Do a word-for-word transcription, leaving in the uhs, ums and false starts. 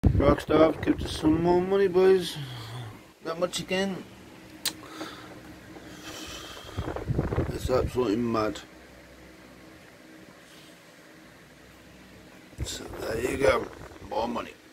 Rockstar have kept us some more money, boys. Not much again. It's absolutely mad. So there you go, more money.